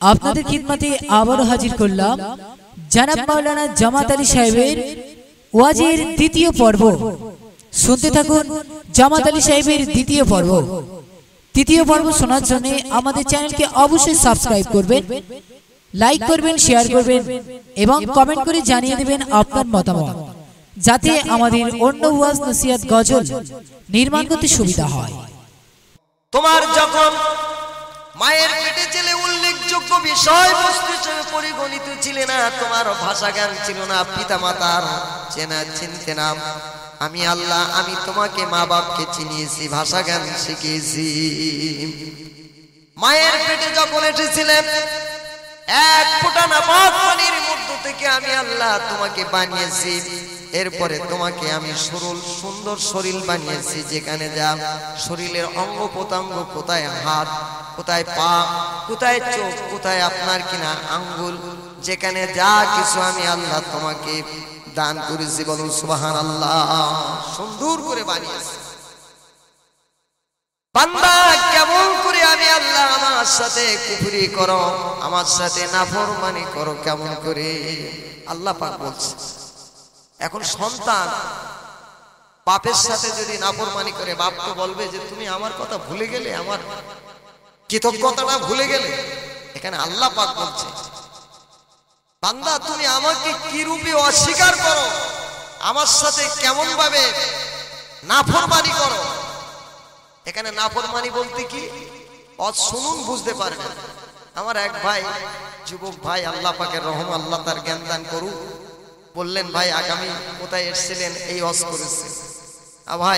আপনাদের খিদমতে আবারো হাজির করলাম জনাব মাওলানা জামাত আলী সাহেবের ওয়াজের দ্বিতীয় পর্ব। শুনতে থাকুন জামাত আলী সাহেবের দ্বিতীয় পর্ব। তৃতীয় পর্ব শোনার জন্য আমাদের চ্যানেলকে অবশ্যই সাবস্ক্রাইব করবেন, লাইক করবেন, শেয়ার করবেন এবং কমেন্ট করে জানিয়ে দেবেন আপনার মতামত, যাতে আমাদের অন্য ওয়াজ নসিহত গজল নির্মাণ করতে সুবিধা হয়। তোমার যখন মায়ের পেটে ছেলে উল্লেখযোগ্য বিষয়বস্তু হিসেবে পরিগণিত ছিলে না, তোমার ভাষা জ্ঞান ছিল না, পিতা মাতার চেনা চিনতে নাম, আমি আল্লাহ আমি তোমাকে মা বাপকে চিনিয়েছি, ভাষা জ্ঞান শিখিয়েছি। মায়ের পেটে যখন এসেছিলেন এক ফোঁটা নাপাক পানির মধ্য থেকে আমি আল্লাহ তোমাকে বানিয়েছি। এরপরে তোমাকে আমি সরল সুন্দর শরীর বানিয়েছি, যেখানে যা শরীরের অঙ্গ প্রত্যঙ্গ, কোথায় হাত, কোথায় পা, কোথায় চোখ, কোথায় আপনার কিনা আঙ্গুল, যেখানে যা কিছু আমি আল্লাহ তোমাকে দান করেছি। বলুন সুবহানাল্লাহ। সুন্দর করে বানিয়েছি। বান্দা কেমন করে আমি আল্লাহ আমার সাথে কুফরি করো, আমার সাথে নাফরমানি করো, কেমন করে আল্লাহ পাক বলছে। এখন সন্তান বাপের সাথে যদি নাফরমানি করে, বাপ তো বলবে যে তুমি আমার কথা ভুলে গেলে, আমার কৃতজ্ঞতাটা ভুলে গেলে। এখানে আল্লাহ পাক বলছে বান্দা তুমি আমাকে কি রূপে অস্বীকার করো, আমার সাথে কেমন ভাবে নাফরমানি করো। এখানে নাফরমানি বলতে কি শুনুন বুঝতে পারবেন। আমার এক ভাই, যুবক ভাই, আল্লাহ পাকের রহম, আল্লাহ তার জ্ঞান দান করুক, বললেন ভাই আগামী কোথায় এসেছিলেন, এই ওয়াজ করেছে। ভাই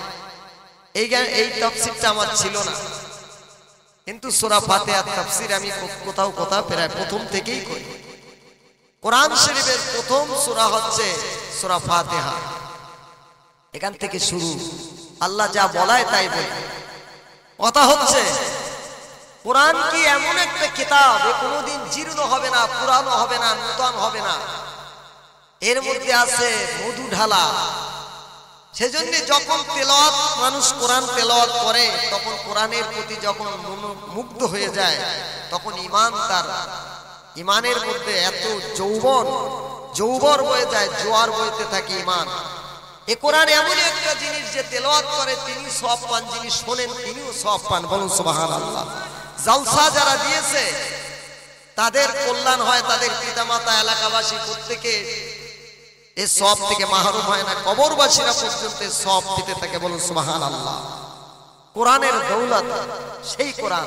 এই তাফসীরটা আমার ছিল না, কিন্তু সূরা ফাতিহার তাফসীর আমি কোথাও প্রায় প্রথম থেকেই করি। কোরআন শরীফের প্রথম সূরা হচ্ছে সূরা ফাতিহা। এখান থেকে শুরু, আল্লাহ যা বলায় তাই বলে। কথা হচ্ছে কোরআন কি এমন একটা কিতাব, এ কোনোদিন জীর্ণ হবে না, পুরানো হবে না, নূতন হবে না। এর মধ্যে আছে মধু ঢালা। সেজন্য যখন তেলাওয়াত মানুষ কোরআন তেলাওয়াত করে, তখন কোরআনের প্রতি যখন মুগ্ধ হয়ে যায়, তখন ইমানের মধ্যে এত যৌবর বয়ে যায়, জোয়ার বইতে থাকে ইমান। এ কোরআন এমন একটা জিনিস যে তেলাওয়াত করে তিনি সওয়াব পান, যিনি শোনেন তিনিও সওয়াব পান। বলুন সুবহানাল্লাহ। জালসা যারা দিয়েছে তাদের কল্যাণ হয়, তাদের পিতামাতা, এলাকাবাসী প্রত্যেকে এই সওয়াব থেকে মাহরুম হয় না, কবরবাসীরা পর্যন্ত সওয়াব পেতে থাকে। বলুন সুবহানাল্লাহ। কোরআনের দৌলত, সেই কোরআন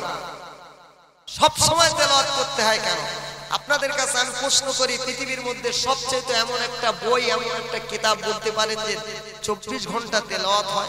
সব সময় তেলাওয়াত করতে হয় কেন? আপনাদের কাছে আমি প্রশ্ন করি, পৃথিবীর মধ্যে সবচেয়ে এমন একটা বই, এমন একটা কিতাব বলতে পারেন যে 24 ঘন্টা তেলাওয়াত হয়,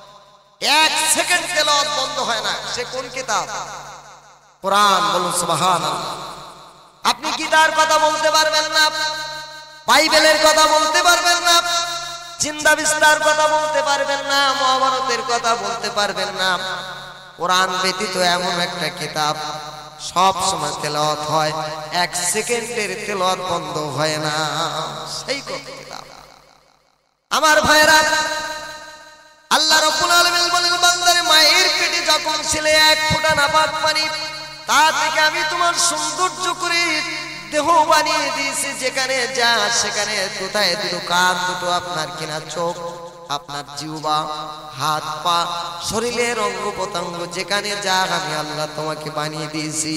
1 সেকেন্ড তেলাওয়াত বন্ধ হয় না, সে কোন কিতাব? কোরআন। বলুন সুবহানাল্লাহ। আপনি গীতার কথা বলতে পারবেন না, বাইবেলের কথা বলতে পারবেন না, চিন্তা বিস্তার কথা বলতে পারবেন না, মহাভারতের কথা বলতে পারবেন না। কোরআন ব্যতীত এমন একটা কিতাব সব সময় তেলাওয়াত হয়, 1 সেকেন্ডের তেলাওয়াত বন্ধ হয় না, সেই কিতাব। আমার ভাইরা, আল্লাহ রাব্বুল আলামিন বলেন বান্দারে মায়ের পেটে যখন ছিলে 1 ফোঁটা নাপাক পানি, তা থেকে আমি তোমার সৌন্দর্য করে দেহ বানিয়ে দিয়েছি, যেখানে যা সেখানে কোথায় দুটো কান, দুটো আপনার কিনা চোখ, আপনার জিহ্বা, হাত পা, শরীরের অঙ্গ প্রত্যঙ্গ, যেখানে যা আমি আল্লাহ তোমাকে বানিয়ে দিয়েছি,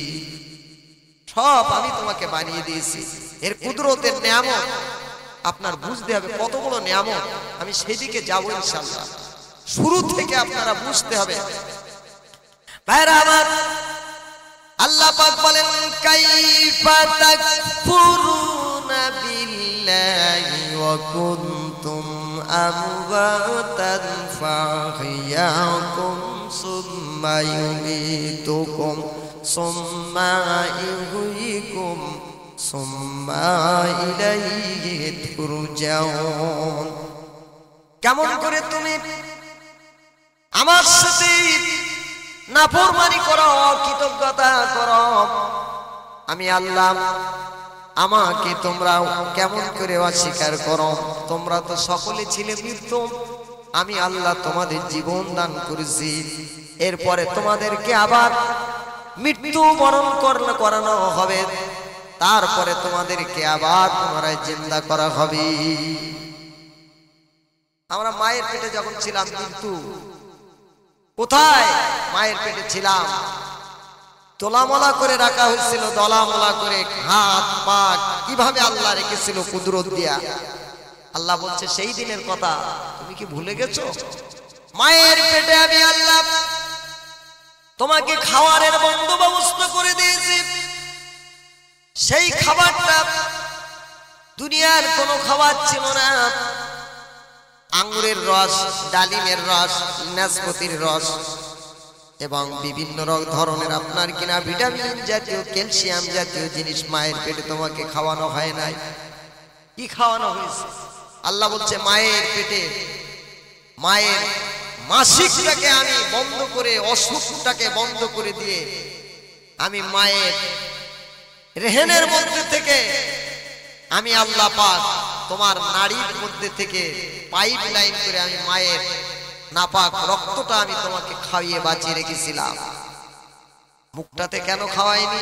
সব আমি তোমাকে বানিয়ে দিয়েছি। এর কুদরতের নিয়ামত আপনার বুঝতে হবে, কত বড় নিয়ামত। আমি সেদিকে যাবো ইনশাআল্লাহ। শুরু থেকে আপনারা বুঝতে হবে। ভাইরা আমার, আল্লাহ পাক বলেন কাইফা তাকফুরুনা বিল্লাহি ওয়া কুনতুম আমওয়াতান ফাহিয়াকুম সুম্মা ইউমীতুকুম সুম্মা ইহয়িকুম সুম্মা ইলাইহি তুরজাউন। কেমন করে তুমি আমার সাথে নাফরমানি করো, অকৃতজ্ঞতা করো, আমি আল্লাহ আমাকে তোমরা কেমন করে অস্বীকার করো? তোমরা তো সকলে ছিলে মৃত্যু, আমি আল্লাহ তোমাদের জীবন দান করেছি, এরপরে তোমাদেরকে আবার মৃত্যু বরণ করানো হবে, তারপরে তোমাদেরকে আবার পুনরায় জিন্দা করা হবে। আমরা মায়ের পেটে যখন ছিলাম, মৃত্যু কোথায়? মায়ের পেটে ছিলাম, তোলামলা করে রাখা হয়েছিল, দলামলা করে, হাত পা কিভাবে আল্লাহ রেখেছিল কুদরত দিয়া। আল্লাহ বলছে সেই দিনের কথা তুমি কি ভুলে গেছো? মায়ের পেটে আমি আল্লাহ তোমাকে খাওয়ারের বন্দোবস্ত করে দিয়েছি। সেই খাবারটা দুনিয়ার কোনো খাবার ছিল না। আঙ্গুরের রস, ডালিমের রস, নাশপাতির রস এবং বিভিন্ন ধরনের আপনার কিনা ভিটামিন জাতীয়, ক্যালসিয়াম জাতীয় জিনিস মায়ের পেটে তোমাকে খাওয়ানো হয় নাই। কি খাওয়ানো হয়েছে? আল্লাহ বলছে মায়ের পেটে, মায়ের মাসিকটাকে আমি বন্ধ করে, অসুখটাকে বন্ধ করে দিয়ে আমি মায়ের রেহেনের মধ্যে থেকে আমি আল্লাহ পাক তোমার নাড়ির মধ্যে থেকে পাইপ লাইন করে আমি মায়ের নাপাক রক্তটা আমি তোমাকে খাইয়ে বাঁচিয়ে রেখেছিলাম। মুখটাতে কেন খাওয়াইনি?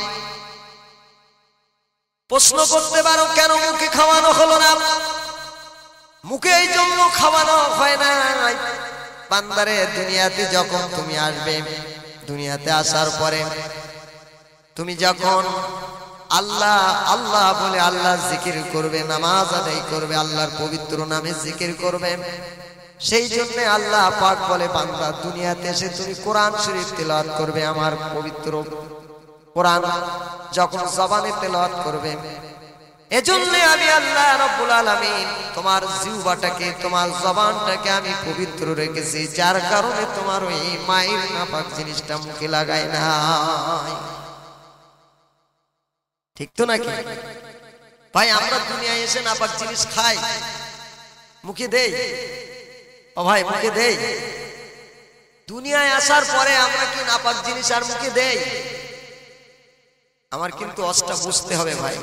প্রশ্ন করতে পারো কেন মুখে খাওয়ানো হলো না? মুখে এই জন্য খাওয়ানো হয় না, বান্দারে দুনিয়াতে যখন তুমি আসবে, দুনিয়াতে আসার পরে তুমি যখন আল্লাহ আল্লাহ বলে আল্লাহ জিকির করবে, নামাজ আদায় করবে, আল্লাহর পবিত্র নামে জিকির করবে, সেই জন্য আল্লাহ পাক বলে বান্দা দুনিয়াতে এসে তুমি কোরআন শরীফ তেলাওয়াত করবে, আমার পবিত্র কোরআন যখন জবানে তেলাওয়াত করবে, এজন্য আমি আল্লাহ রাব্বুল আলামিন তোমার জিহ্বাটাকে, তোমার জবানটাকে আমি পবিত্র রেখেছি, যার কারণে তোমার ওই মায়ের নাপাক জিনিসটা মুখে লাগায় না। ঠিক তো নাকি ভাই? আমরা দুনিয়ায় এসে নাপাক জিনিস খাই, মুখে দেই। ও ভাই, মুখে দেই। দুনিয়ায় আসার পরে আমরা কি নাপাক জিনিস আর মুখে দেই? আমার কিন্তু অষ্টা বুঝতে হবে ভাই।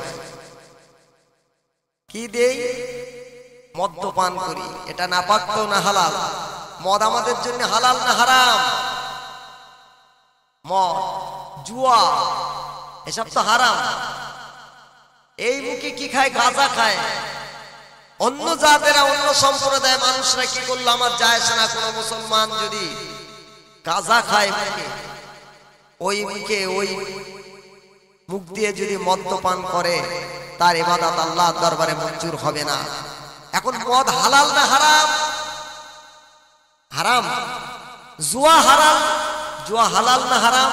কি দেই? মদ্যপান করি, এটা নাপাক তো না হালাল? মদ আমাদের জন্য হালাল না হারাম? মদ, জুয়া এসব তো হারাম। এই মুখে কি খায়? গাঁজা খায়। অন্য জাতেরা, অন্য সম্প্রদায় মানুষরা কি করলো আমার যায় আসে না। কোনো মুসলমান যদি গাঁজা খায় মুখে, ওই মুখে ওই মুখ দিয়ে যদি মদ্যপান করে, তার ইবাদত আল্লাহর দরবারে মঞ্জুর হবে না। এখন মদ হালাল না হারাম? হারাম। জুয়া হারাম, জুয়া হালাল না হারাম?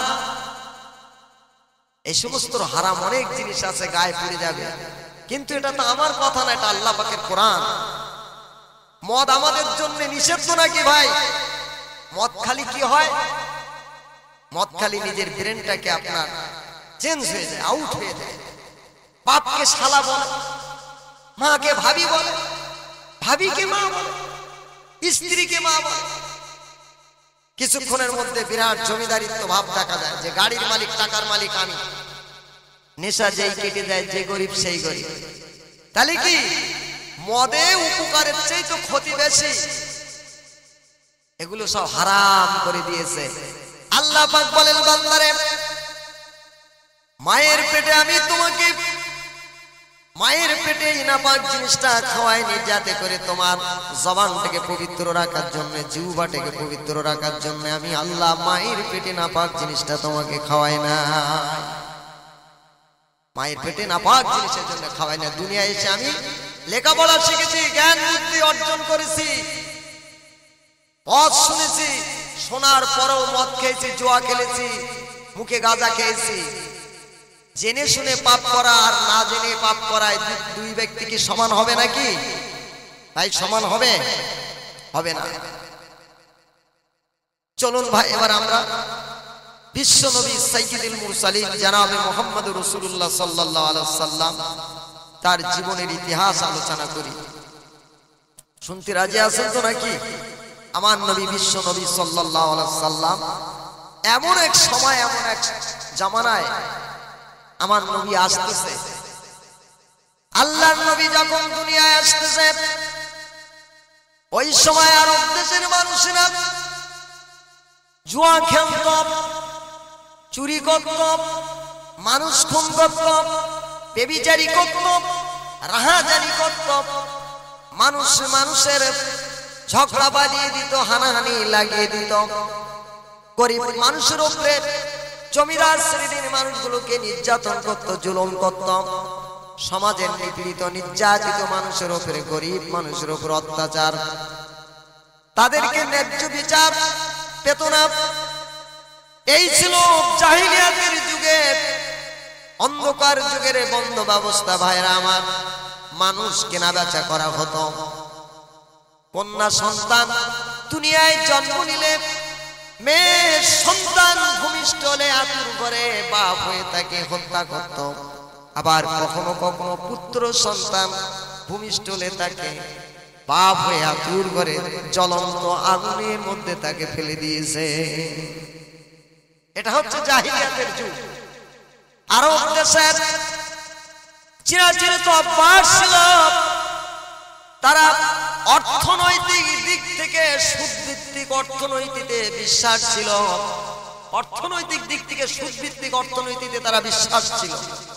এই সমস্ত হারাম অনেক জিনিস আছে, গায়ে পড়ে যাবে, কিন্তু এটা তো আমার কথা না, এটা আল্লাহ পাকের কোরআন। মদ আমাদের জন্য নিষিদ্ধ নাকি ভাই? মদ খালি কি হয়? মদ খালি নিজের ব্রেনটাকে আপনার চেঞ্জ হয়ে যায়, আউট হয়ে যায়। বাপকে শালা বলে, মাকে ভাবি বলে, ভাবিকে মা বলে, স্ত্রীকে মা বলে। কিছুক্ষণের মধ্যে বিরাট জমিদারিত্ব ভাব দেখা যায়, যে গাড়ির মালিক, টাকার মালিক আমি। নেশা যেই কেটে দেয়, যে গরিব সেই গরিব। তাহলে কি মদে উপকারের চেয়ে তো ক্ষতি বেশি? এগুলো সব হারাম করে দিয়েছে। আল্লাহ পাক বলেন বান্দারে, মায়ের পেটে আমি তোমাকে, মায়ের পেটে নাপাক জিনিসটা খাওয়াইনি যাতে করে তোমার জবানটাকে পবিত্র রাখার জন্য, জিহ্বাটাকে পবিত্র রাখার জন্য আমি আল্লাহ মায়ের পেটে নাপাক জিনিসটা তোমাকে খাওয়াই না। মায়ের পেটে নাপাক জিনিসের জন্য খাওয়াই না। দুনিয়া এসে আমি লেখাপড়া শিখেছি, জ্ঞান বুদ্ধি অর্জন করেছি, পথ শুনেছি, শোনার পরেও মদ খেয়েছি, জুয়া খেলেছি, মুখে গাঁজা খেয়েছি। জেনে শুনে পাপ করা আর না জেনে পাপ করায় দুই ব্যক্তি কি সমান হবে নাকি ভাই? সমান হবে? হবে না। চলুন ভাই, এবার আমরা বিশ্ব নবী সাইয়্যিদুল মুরসালিন জনাবে মুহাম্মদুর রাসূলুল্লাহ সাল্লাল্লাহু আলাইহি ওয়াসাল্লাম তার জীবনের ইতিহাস আলোচনা করি। শুনতে রাজি আছেন তো নাকি? আমার নবী, বিশ্ব নবী সাল্লাল্লাহু আলাইহি ওয়াসাল্লাম এমন এক সময়, এমন এক জামানায় আমার নবী আসতেছে। আল্লাহর নবী যখন দুনিয়ায় আসতেছে, ওই সময় আরব দেশের মানুষেরা জুয়া খেলত, চুরি করত, মানুষ খুন করত, বেবিচারি করত, রাহাজানি করত, মানুষের ঝগড়া বাজিয়ে দিত, হানাহানি লাগিয়ে দিত, গরিব মানুষের উপরে জমিদার শ্রেণীর মানুষগুলোকে নির্যাতন করত, জুলুম করত, সমাজের নিপীড়িত নির্যাতিত মানুষের উপরে, গরিব মানুষের উপর অত্যাচার, তাদেরকে ন্যায্য বিচার পেত না। এই ছিল জাহিলিয়াতের যুগের, অন্ধকার যুগের বন্ধ ব্যবস্থা। ভাইরা আমার, মানুষ কেনা বেচা করা হতো। কন্যা সন্তান দুনিয়ায় জন্ম নিলে, মেয়ে সন্তান ভূমিষ্ঠ হলে আতুর করে বাপ হয়ে তাকে হত্যা করত। আবার কখনো কখনো পুত্র সন্তান ভূমিষ্ঠ হলে তাকে বাপ হয়ে আতুর করে জ্বলন্ত আগুনের মধ্যে তাকে ফেলে দিয়েছে। এটা হচ্ছে জাহিলিয়াতের যুগ। আরব দেশের চিরাচিরিত অভ্যাস ছিল, তারা অর্থনৈতিক দিক থেকে সুদভিত্তিক অর্থনীতিতে বিশ্বাস ছিল। অর্থনৈতিক দিক থেকে সুদভিত্তিক অর্থনীতিতে তারা বিশ্বাস ছিল।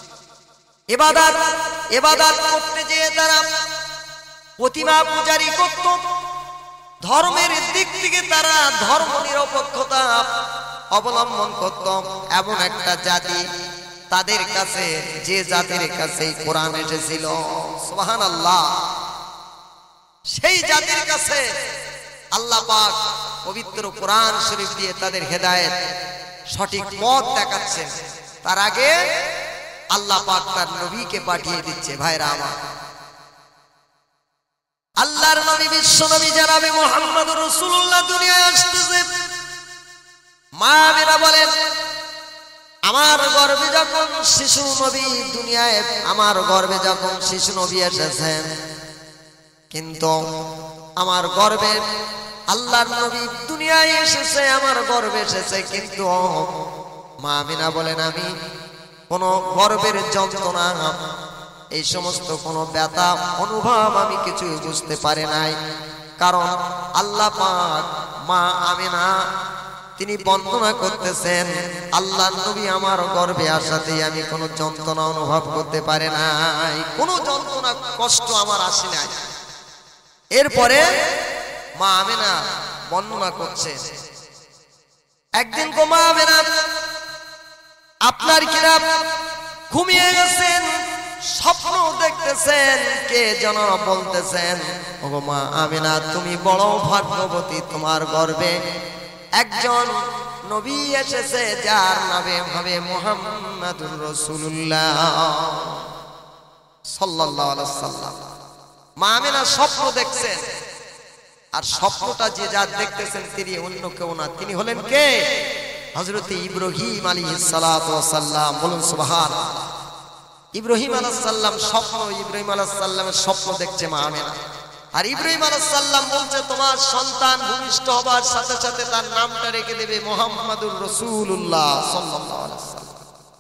ইবাদত করতে যেয়ে তারা প্রতিমা পূজারি করত। ধর্মের দিক থেকে তারা ধর্ম নিরপেক্ষতা অবলম্বন করত। এমন একটা জাতি, তাদের কাছে, যে জাতির কাছে কোরআন এসেছিল, সুবহানাল্লাহ, সেই জাতির কাছে আল্লাহ পাক পবিত্র কোরআন শরীফ দিয়ে তাদের হেদায়েত, সঠিক পথ দেখাচ্ছেন। তার আগে আল্লাহ পাক তার নবীকে পাঠিয়ে দিচ্ছে। ভাইরা আমার, আল্লাহর নবী, বিশ্ব নবী জনাবে মুহাম্মদুর রাসূলুল্লাহ দুনিয়ায় আসতেছে। মা আমিনা বলেন, আমার গর্ভে যখন শিশু নবী দুনিয়ায়, আমার গর্ভে যখন শিশু নবী এসেছেন, কিন্তু আমার গর্ভে আল্লাহর নবী দুনিয়ায় এসেছে, আমার গর্ভে এসেছে, কিন্তু মা আমিনা বলেন, আমি কোনো গর্ভের যন্ত্রণা, এই সমস্ত কোনো ব্যথা অনুভব আমি কিছু বুঝতে পারি নাই। কারণ আল্লাহ পাক মা আমিনা তিনি বর্ণনা করতেছেন, আল্লাহর নবী আমার গর্ভে আসাতেই আমি কোনো যন্ত্রণা অনুভব করতে পারি নাই, কোনো যন্ত্রণা কষ্ট আমার আসে নাই। এরপরে মা আমিনা বর্ণনা করছে, একদিন গো মা আমিনা, আপনার কিনা ঘুমিয়ে গেছেন, স্বপ্ন দেখতেছেন, কে যেন বলতেছেন, ওগো মা আমিনা, তুমি বড় ভাগ্যবতী, তোমার গর্ভে একজন নবী এসেছে, যার নামে হবে মুহাম্মাদুর রাসূলুল্লাহ সাল্লাল্লাহু আলাইহি ওয়াসাল্লাম। মা আমিনা স্বপ্ন দেখছেন, আর স্বপ্নটা যে যার দেখতেছেন তিনি অন্য কেউ না, তিনি হলেন কে? হযরত ইব্রাহিম আলাইহিস সালাতু ওয়াস সালাম। বলুন সুবহানাল্লাহ। ইব্রাহিম আলাইহিস সালাম স্বপ্ন, ইব্রাহিম আলাইহিস সালামের স্বপ্ন দেখছে মা আমিনা। আর ইব্রাহিম আলাইহিস সালাম বলছে, তোমার সন্তান ভূমিষ্ঠ হবার সাথে সাথে তার নামটা রেখে দেবে মুহাম্মাদুর রাসূলুল্লাহ সাল্লাল্লাহু আলাইহি ওয়াসাল্লাম।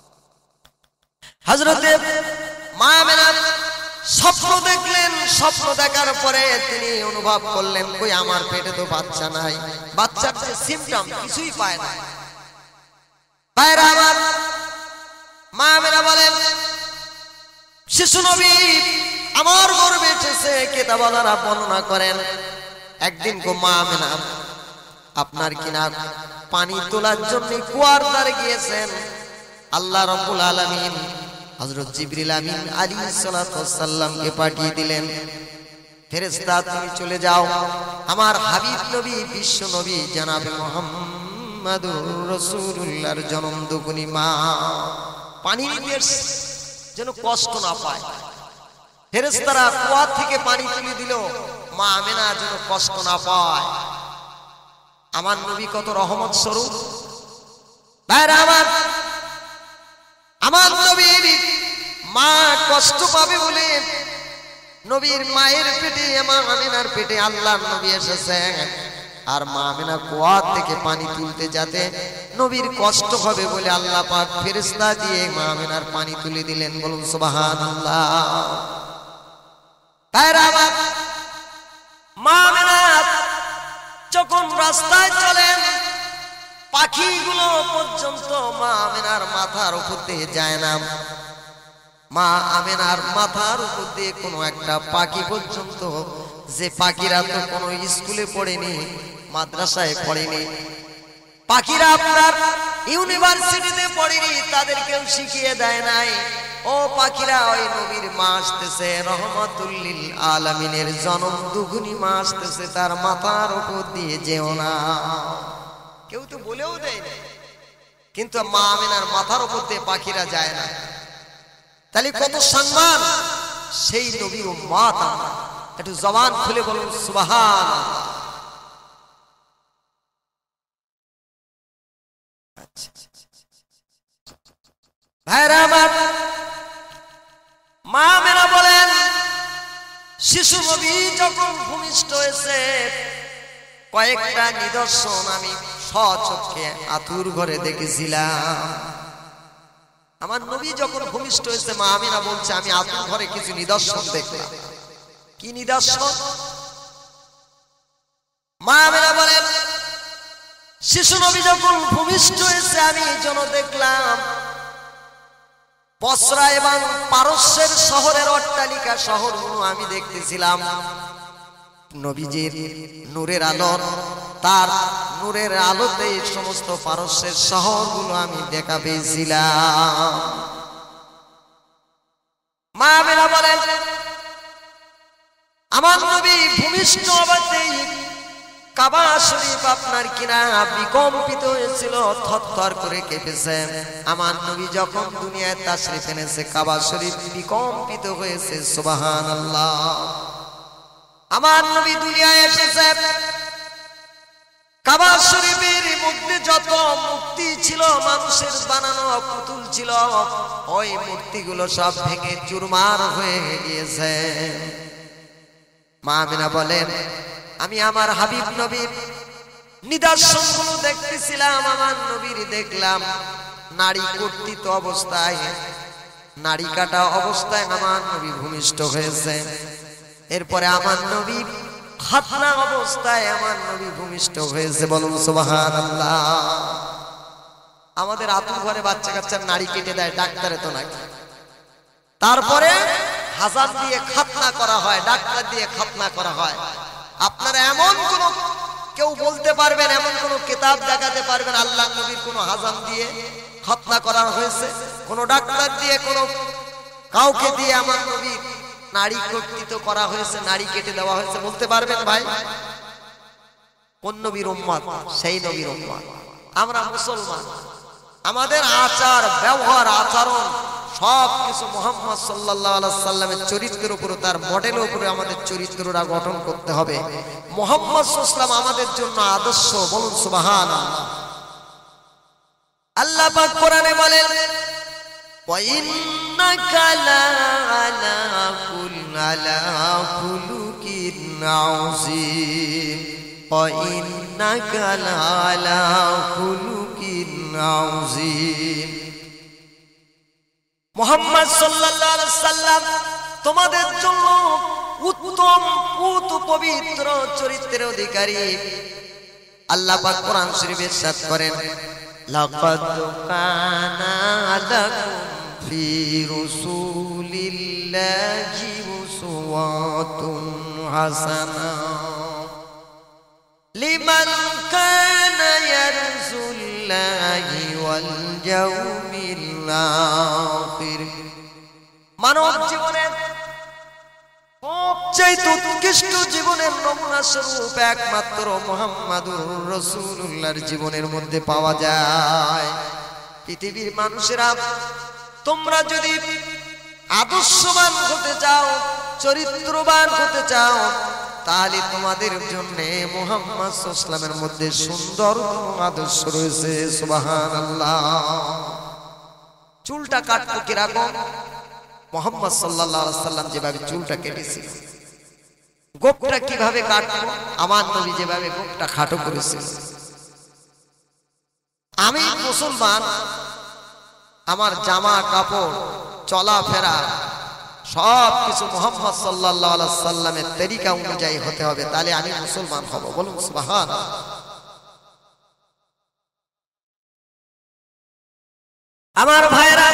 হযরত মা আমিনা স্বপ্ন দেখলেন, স্বপ্ন দেখার পরে তিনি অনুভব করলেন, কই আমার পেটে তো বাচ্চা নাই, বাচ্চার যে সিম্পটম কিছুই পায় না। ভাইরা আমার, মা আমিনা বলেন, শিশু নবী আমার গর্ভে এসেছে। কিতাবওয়ালারা বর্ণনা করেন, একদিন গো মা আমিনা আপনার কিনা পানি তোলার জন্য কুয়ার ধারে গিয়েছেন। আল্লাহ রাব্বুল আলামিন হযরত জিবরিল আমিন আলাইহিস সালাতু ওয়াস সালামকে পাঠিয়ে দিলেন, ফেরেশতা তুমি চলে যাও, আমার হাবিব নবী, বিশ্ব নবী জনাবে মুহাম্মাদুর রাসূলুল্লাহর জনম দুগুনি মা পানি নিয়ে যেন কষ্ট না পায়। ফেরেশতারা কুয়া থেকে পানি তুলে দিল, মা আমিনা যেন কষ্ট না পায়। আমার নবী কত রহমত স্বরূপ। ভাইরা আমার নবীর মা কষ্ট পাবে বলে নবীর মায়ের পেটে, মা আমিনার পেটে আল্লাহর নবী এসেছে। আর মা আমিনা কুয়া থেকে পানি তুলতে যাতে নবীর কষ্ট হবে বলে আল্লাহ পাক ফেরেশতা দিয়ে মা আমিনার পানি তুলে দিলেন। বলুন সুবহানাল্লাহ। ভাইরা মা আমিনা যখন রাস্তায় চলেন, পাখিগুলো পর্যন্ত মা আমেনার মাথার উপর দিয়ে যায় না। মা আমেনার মাথার উপর দিয়ে কোনো একটা পাখি পর্যন্ত, যে পাখিরা তো কোনো স্কুলে পড়েনি, মাদ্রাসায় পড়েনি, পাখিরা আপনার ইউনিভার্সিটিতে পড়েনি, তাদেরকেও শিখিয়ে দেয় নাই, ও পাখিরা ওই নবীর মা আসতেছে, রহমাতুল লিল আলামিনের জনম দুগুনি মা আসতেছে, তার মাথার উপর দিয়ে যেও না। কেউ তো বলেও দেয় না, কিন্তু মা আমিনার মাথার উপর দিয়ে পাখিরা যায় না। তাহলে কত সম্মান সেই নবীর উম্মত। আমরা একটু জবান খুলে বলুন সুবহানাল্লাহ। ভাইরা আমার, মা আমিনা বলেন শিশু নবী যখন ভূমিষ্ঠ হয়েছে, কয়েকটা নিদর্শন আমি স্বচক্ষে আতুর ঘরে দেখেছিলাম। আমার নবী যখন ভূমিষ্ঠ হয়েছে, মা আমিনা বলছে আমি আতুর ঘরে কিছু নিদর্শন দেখলাম। কি নিদর্শন? মা আমিনা বলেন শিশু নবী যখন ভূমিষ্ঠ হয়েছে, আমি যেন দেখলাম বসরা এবং পারস্যের শহরের অট্টালিকা শহরগুলো আমি দেখতেছিলাম। নবীজির নূরের আলো, তার নূরের আলোতে সমস্ত পারস্যের শহরগুলো আমি দেখা পেয়েছিলাম। মা আমিনা বলেন আমার নবী ভূমিষ্ঠ অবস্থায় কাবা শরীফ আপনার কিনা বিকম্পিত হয়েছিল, থরথর করে কেঁপেছে। আমার নবী যখন দুনিয়ায় তাশরিফ এনেছে, কাবা শরীফ বিকম্পিত হয়েছে। সুবহানাল্লাহ। আমার নবী দুনিয়ায় এসেছে, কাবা শরীফের মধ্যে যত মূর্তি ছিল, মানুষের বানানো পুতুল ছিল, ওই মূর্তিগুলো সব ভেঙে চুরমার হয়ে গিয়েছে। মা আমিনা বলেন আমি আমার হাবিব নবীর নিদর্শনগুলো দেখতেছিলাম। আমার নবীর দেখলাম নারী কর্তৃত অবস্থায়, নারী কাটা অবস্থায় আমার নবী ভূমিষ্ঠ হয়েছে। এরপরে আমার নবী খাতনা অবস্থায় আমার নবী ভূমিষ্ঠ হয়েছে। বলুন সুবহানাল্লাহ। আমাদের আতুর ঘরে বাচ্চা কাচ্চার নারী কেটে দেয়, ডাক্তারে তো নাকি, তারপরে হাজার দিয়ে খাতনা করা হয়, ডাক্তার দিয়ে খাতনা করা হয়। আপনারা এমন কোন কেউ বলতে পারবেন, এমন কোন কিতাব দেখাতে পারবেন আল্লাহ নবীর কোন হাজাম দিয়ে খাতনা করা হয়েছে, কোন ডাক্তার দিয়ে, কোন কাউকে দিয়ে আমার নবীর নারী কর্তৃত করা হয়েছে, নারী কেটে দেওয়া হয়েছে? বলতে পারবেন ভাই? কোন নবীর উম্মত? সেই নবীর উম্মত। আমরা মুসলমান, আমাদের আচার ব্যবহার আচরণ সবকিছু মুহাম্মদ সাল্লাল্লাহু আলাইহি সাল্লামের চরিত্রের উপর, তার মডেলের উপরে আমাদের চরিত্রটা গঠন করতে হবে। মুহাম্মদ সাল্লাল্লাহু আলাইহি সাল্লাম আমাদের জন্য আদর্শ। বলুন সুবহানাল্লাহ। আল্লাহ পাক কোরআনে বলেন ওয়া ইন্নাকা লাআলা খুলুকিন আযীম, ওয়া ইন্নাকা লাআলা খুলুকিন আযীম। মুহাম্মদ সাল্লাল্লাহু আলাইহি সাল্লাম তোমাদের জন্য উত্তম পুত পবিত্র চরিত্রের অধিকারী। আল্লাহ পাক কোরআন শরীফে ইরশাদ করেন লাকাদ কানা লাকুম ফি রাসূলিল্লাহি উসওয়াতুন হাসানাহ লিমান কানা ইয়ারজুল্লাহি ওয়াল ইয়াউমিল আখির। মানব জীবনের সবচেয়ে উৎকৃষ্ট জীবনের নমুনা স্বরূপ একমাত্র মুহাম্মাদুর রাসূলুল্লাহর জীবনের মধ্যে পাওয়া যায়। পৃথিবীর মানুষেরা তোমরা যদি আদর্শবান হতে চাও, চরিত্রবান হতে চাও, তাহলে তোমাদের জন্য মুহাম্মদ সাল্লাল্লাহু আলাইহি ওয়াসাল্লামের মধ্যে সুন্দর আদর্শ রয়েছে। সুবহানাল্লাহ। চুলটা কাটতো কিরকম? মুহাম্মদ সাল্লাল্লাহু আলাইহি ওয়াসাল্লাম যেভাবে চুলটা কেটেছিল, গোপটা কিভাবে কাটতো, আমার নবী যেভাবে গোপটা খাটো করেছিল। আমি মুসলমান, আমার জামা কাপড় চলাফেরা সবকিছু মুহাম্মদ সাল্লাল্লাহু আলাইহি ওয়াসাল্লামের তরিকা অনুযায়ী হতে হবে, তাহলে আমি মুসলমান হব। বলুন সুবহানাল্লাহ। আমার ভাইরা,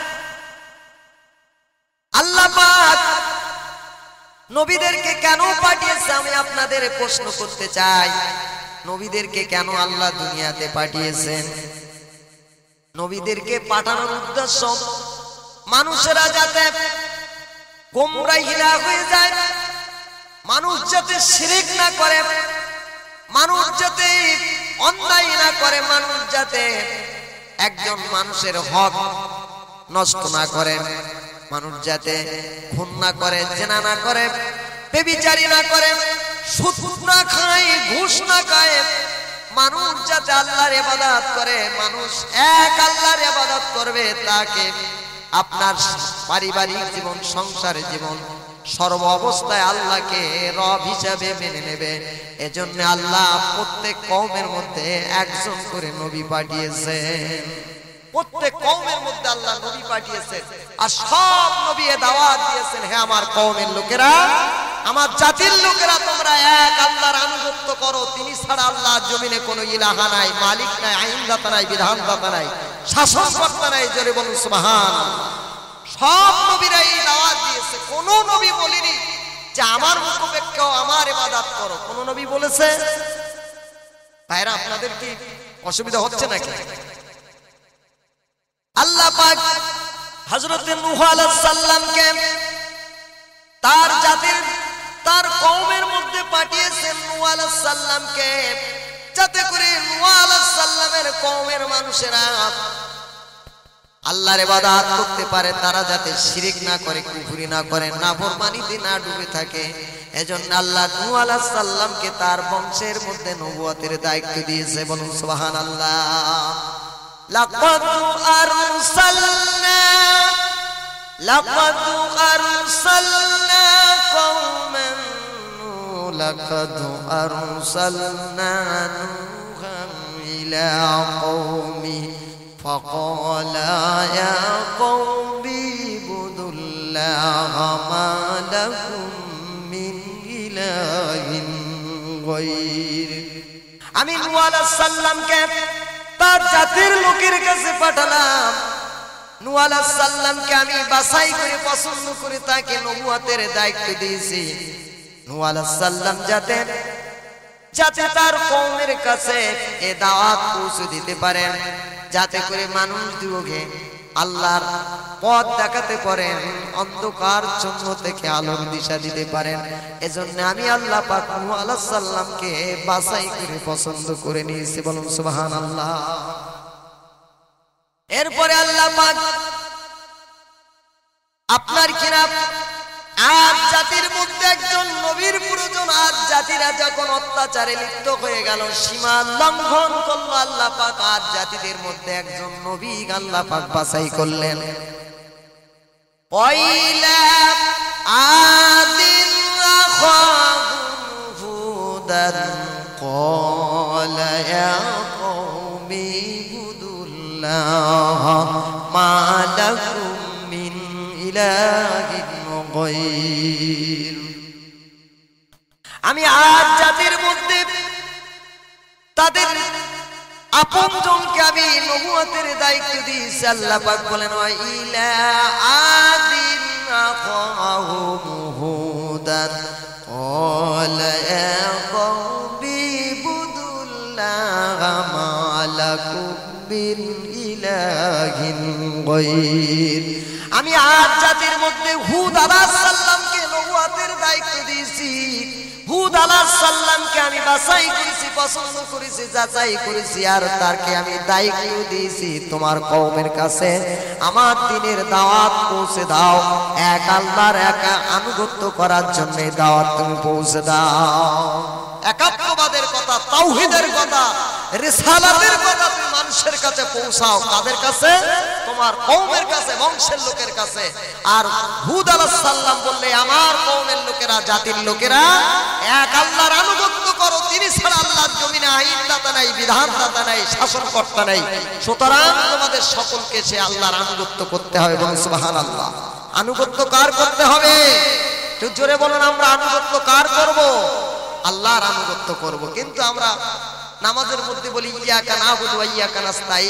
আল্লাহ পাক নবীদেরকে কেন পাঠিয়েছে আমি আপনাদের প্রশ্ন করতে চাই। নবীদেরকে কেন আল্লাহ দুনিয়াতে পাঠিয়েছেন? নবীদেরকে পাঠানোর উদ্দেশ্য মানুষেরা যাতে গোমরাহিরা হয়ে যায়, মানুষ যাতে শিরক না করে, মানুষ যাতে অন্যায় না করে, মানুষ যাতে একজন মানুষের হক নষ্ট না করে, মানুষ যাতে খুন না করে, জেনা না করে, ব্যভিচারী না করে, সুদ না খায়, ঘুষ না খায়, মানুষ যাতে আল্লাহর ইবাদত করে, মানুষ এক আল্লাহর ইবাদত করবে, তাকে আপনার পারিবারিক জীবন, সংসারের জীবন, সর্ব অবস্থায় আল্লাহকে রব হিসাবে মেনে নেবে। এজন্য আল্লাহ প্রত্যেক কওমের মধ্যে একজন করে নবী পাঠিয়েছেন। প্রত্যেক কওমের মধ্যে আল্লাহ নবী পাঠিয়েছেন, আর সব নবী দাওয়াত দিয়েছেন, হে আমার কওমের লোকেরা, আমার জাতির লোকেরা, তোমরা এক আল্লাহর আনুগত্য করো। তিনি ছাড়া আল্লাহর জমিনে কোনো ইলাহা নাই, মালিক নাই, আইনদাতা নাই, বিধানদাতা নাই, শাসনকর্তা নাই। জোরে বলুন সুবহানাল্লাহ। সব নবীরা এই দাওয়াত দিয়েছে, কোন নবী বলেনি যে আমার মুখোপেক্ষে আমার ইবাদত করো। কোন নবী বলেছে? ভাইরা, আপনাদের কি অসুবিধা হচ্ছে নাকি? আল্লাহ পাক হযরত নূহ আলাইহিস সালামকে তার জাতির, তার কওমের মধ্যে পাঠিয়েছেন নূহ আলাইহিস সালামকে, যাতে করে নূহ আলাইহিস সালামের কওমের মানুষেরা আল্লাহর ইবাদত করতে পারে, তারা যাতে শিরক না করে, কুফরি না করে, নাফরমানিতে না ডুবে থাকে। এজন্য আল্লাহ নূহ আলাইহিস সালামকে তার বংশের মধ্যে নবুয়তের দায়িত্ব দিয়েছে। বলুন সুবহানাল্লাহ। লাকাদ আরসালনা কওমান, লাকাদ আরসালনা নূহান ইলা কওমি فقال يا قوم اعبدوا الله ما لكم من إله غيره। আমি নূহ আলাইহিস সালামকে তার জাতির লোকের কাছে পাঠালাম। নূহ আলাইহিস সালামকে আমি বাছাই করে পছন্দ করে তাকে নবুয়তের দায়িত্ব দিয়েছি। নূহ আলাইহিস সালাম যাতে তার কওমের কাছে এ দাওয়াত পৌঁছে দিতে পারেন, যাতে করে মানুষ দিগকে আল্লাহর পথ দেখাতে পারেন, অন্ধকার জন্য থেকে আলোর দিশা দিতে পারেন। এজন্য আমি আল্লাহ পাক নূহ আলাইহিস সালামকে বাছাই করে পছন্দ করে নিয়েছি। বলুন সুবহানাল্লাহ। এরপরে আল্লাহ পাক আপনার কিনা আদ জাতির মধ্যে একজন নবীর প্রয়োজন। আদ জাতিরা যখন অত্যাচারে লিপ্ত হয়ে গেল, সীমা লঙ্ঘন করলো, আল্লাহ পাক আদ জাতিদের মধ্যে একজন নবী আল্লাহ পাক বাছাই করলেন। ওয়াইলা আদিন আখাহুম হুদান ক্বালা ইয়া কওমি ইবুদুল্লাহ মা লাকুম মিন ইলাহিন গায়র। আমি আদ জাতির মধ্যে তাদের আপনজনকে আমি নবুয়তের দায়িত্ব দিয়েছি। আল্লাহ পাক বলেন ওয়াইলা আদিন আখাহুম হুদান ক্বালা ইয়া কওমি ইবুদুল্লাহ মা লাকুম মিন ইলাহিন গায়র। আমি আদ জাতির মধ্যে হুদ আলাইহিস সালামকে নবুয়তের দায়িত্ব দিয়েছি। হুদ আলাইহিস সালামকে আমি বাছাই করেছি, পছন্দ করেছি, যাচাই করেছি, আর তাকে আমি দায়িত্ব দিয়েছি তোমার কওমের কাছে আমার দ্বীনের দাওয়াত পৌঁছে দাও। এক আল্লাহর একা আনুগত্য করার জন্য দাওয়াত তুমি পৌঁছে দাও। একাত্মবাদের কথা, তাওহীদের কথা, রিসালাতের কথা তুমি মানুষের কাছে পৌঁছাও। কাদের কাছে? তোমার কওমের কাছে, বংশের লোকের কাছে। আর হুদ আলাইহিস সালাম বললে আমার কওমের লোকেরা, জাতির লোকেরা এক আল্লাহর আনুগত্য করো। তিনি ছাড়া আল্লাহর জমিনে আইনদাতা নাই, বিধানদাতা নাই, শাসনকর্তা নাই। সুতরাং তোমাদের সকলকে সে আল্লাহর আনুগত্য করতে হবে। বলুন সুবহানাল্লাহ। আনুগত্য কার করতে হবে? একটু জোরে বলুন। আমরা আনুগত্য কার করব? আল্লাহর আনুগত্য করব। কিন্তু আমরা নামাজের মধ্যে বলি ইয়াকা নাবুদু ওয়া ইয়াকা নাস্তাইন,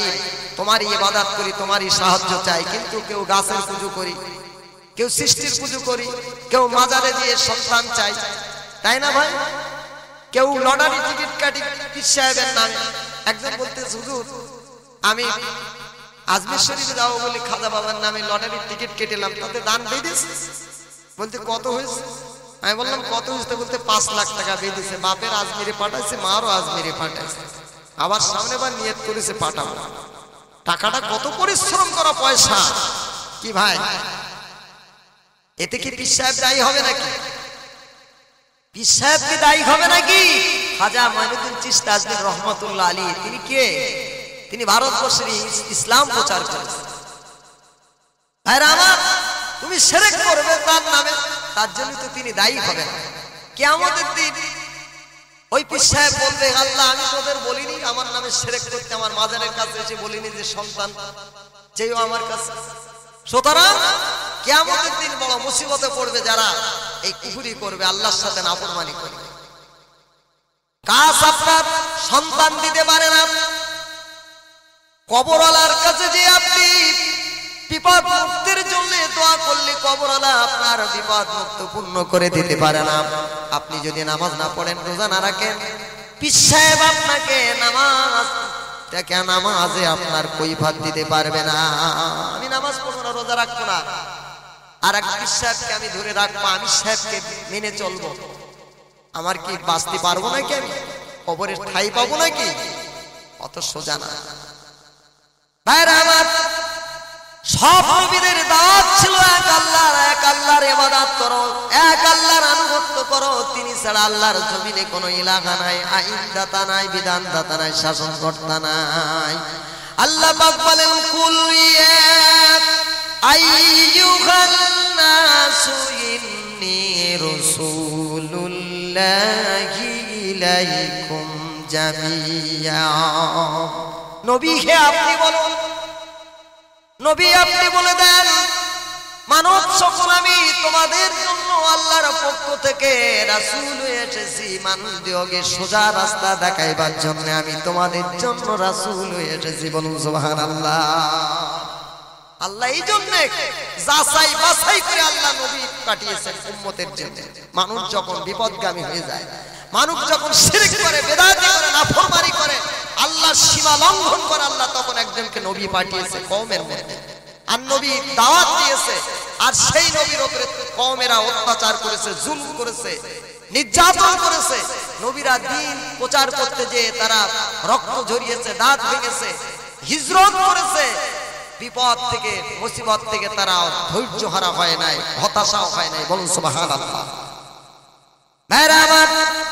তোমারই ইবাদত করি, তোমারই সাহায্য চাই। কিন্তু কেউ গাছের পুজো করি, কেউ সৃষ্টির পুজো করি, কেউ মাজারে দিয়ে সন্তান চাই, তাই না ভাই? কেউ লটারি টিকিট কাটি পীর সাহেবের নামে। একজন বলতে, হুজুর আমি আজমির শরীফে যাবো বলে খাজা বাবার নামে লটারির টিকিট কেটেলাম, তাতে দান বেঁধেছে। বলতে কত হয়েছে? আমি বললাম কত হয়েছে? বলতে 5 লাখ টাকা বেঁধেছে। বাপের আজমিরে পাঠাইছে, মারও আজমিরে পাঠাইছে, আবার সামনে বার নিয়ত করেছে পাঠাবো। টাকাটা কত পরিশ্রম করা পয়সা কি ভাই? এতে কি পীর সাহেব দায়ী হবে নাকি? পীর সাহেব কি দায়ী হবে নাকি? খাজা মঈনুদ্দিন চিশতি আজমির রহমাতুল্লাহ আলাইহি, তিনি কে? তিনি ভারতবর্ষের ইসলাম প্রচার করেছেন। ভাইরা আমার, তুমি শিরক করবে তার নামে, তার জন্য তো তিনি দায়ী হবেন। কিয়ামতের দিন ওই পীর সাহেব বলবে, আল্লাহ আমি তোদের বলিনি আমার নামে শিরক করতে, আমার মাজারের কাছে এসে বলিনি যে সন্তান চেয়েও আমার কাছে। সুতরাং কিয়ামতের দিন বড় মুসিবতে পড়বে যারা এই কুফরি করবে, আল্লাহর সাথে নাফরমানি করবে। কাজ আপনার সন্তান দিতে পারে না, কবরওয়ালার কাছে যে আপনি বিপদ মুক্তির জন্য দোয়া করলে কবরওয়ালা আপনার বিপদ মুক্ত পূর্ণ করে দিতে পারে না। আপনি যদি নামাজ না পড়েন, রোজা না রাখেন, পীর সাহেব আপনাকে নামাজে আপনার কৈফিয়ত দিতে পারবে না। আমি নামাজ পড়বো না, রোজা রাখবো না, আর এক পীর সাহেবকে আমি ধরে রাখবো, আমি সাহেবকে মেনে চলবো, আমার কি বাঁচতে পারবো নাকি? আমি কবরের ঠাই পাবো নাকি? অত সোজা না ভাইরা আমার। সব নবীদের দাওয়াত ছিল এক আল্লাহর, এক আল্লাহর ইবাদত করো, এক আল্লাহর আনুগত্য করো। তিনি ছাড়া আল্লাহর জমিনে কোনো ইলাহা নাই, আইনদাতা নাই, বিধানদাতা নাই, শাসনকর্তা নাই। আল্লাহ পাক বলেন, কুল ইয়া আইয়ুহান নাসু ইন্নী রাসূলুল্লাহি ইলাইকুম জামিয়া। নবী হে আপনি বলুন, নবী আপনি বলে দেন, মানব সকল আমি তোমাদের জন্য আল্লাহর পক্ষ থেকে রাসূল হয়ে এসেছি। মানুষদেরকে সোজা রাস্তা দেখাইবার জন্য আমি তোমাদের জন্য রাসূল হয়ে এসেছি। বলুন সুবহানাল্লাহ। আল্লাহ এই জন্য যাচাই বাছাই করে আল্লাহ নবী পাঠিয়েছেন উম্মতের জন্য। মানুষ যখন বিপদগামী হয়ে যায়, মানুষ যখন শিরক করে, বেদাতি করে, নাফরমানি করে, আল্লাহর সীমা লঙ্ঘন করে, আল্লাহ তখন একজনকে নবী পাঠিয়েছে কওমের মধ্যে। আর নবী দাওয়াত দিয়েছে, আর সেই নবীর উপরে কওমেরা অত্যাচার করেছে, জুলম করেছে, নির্যাতন করেছে। নবীরা দ্বীন প্রচার করতে যে তারা রক্ত ঝরিয়েছে, দাঁত ভেঙেছে, হিজরত করেছে। বিপদ থেকে, মুসিবত থেকে তারা ধৈর্য হারা হয় নাই, হতাশাও হয় নাই। বলুন সুবহানাল্লাহ। ভাইরা আমার,